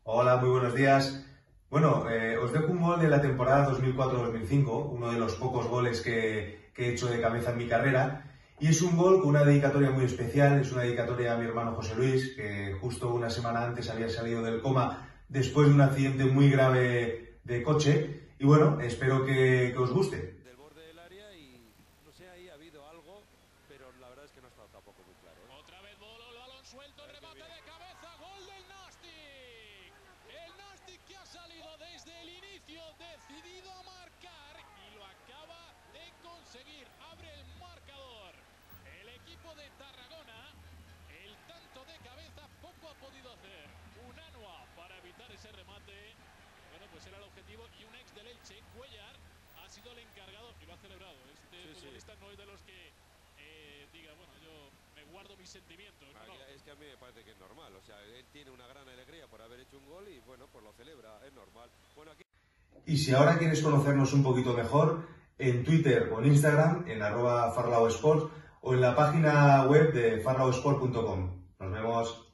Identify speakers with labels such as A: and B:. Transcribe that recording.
A: Hola, muy buenos días. Bueno, os dejo un gol de la temporada 2004-2005, uno de los pocos goles que he hecho de cabeza en mi carrera. Y es un gol con una dedicatoria muy especial, es una dedicatoria a mi hermano José Luis, que justo una semana antes había salido del coma después de un accidente muy grave de coche. Y bueno, espero que os guste.
B: Del borde del área y no sé, ahí ha habido algo, pero la verdad es que no ha estado tampoco muy claro, ¿eh?
C: Otra vez Bolo, el balón suelto, el remate de cabeza, gol del Nastic. El Nastic que ha salido desde el inicio decidido a marcar y lo acaba de conseguir. Abre el marcador. El equipo de Tarragona, el tanto de cabeza poco ha podido hacer. Un Anua para evitar ese remate. Bueno, pues era el objetivo y un ex del Elche, Cuellar, ha sido el encargado y lo ha celebrado. Este futbolista no es de los que diga, bueno, yo me guardo mis sentimientos. No.
B: Es que a mí me parece que es normal, o sea, él tiene una gran alegría por haber hecho un gol y bueno, pues lo celebra, es normal. Bueno, aquí...
A: Y si ahora quieres conocernos un poquito mejor, en Twitter o en Instagram, en @farlaosport o en la página web de farlaosport.com. Nos vemos.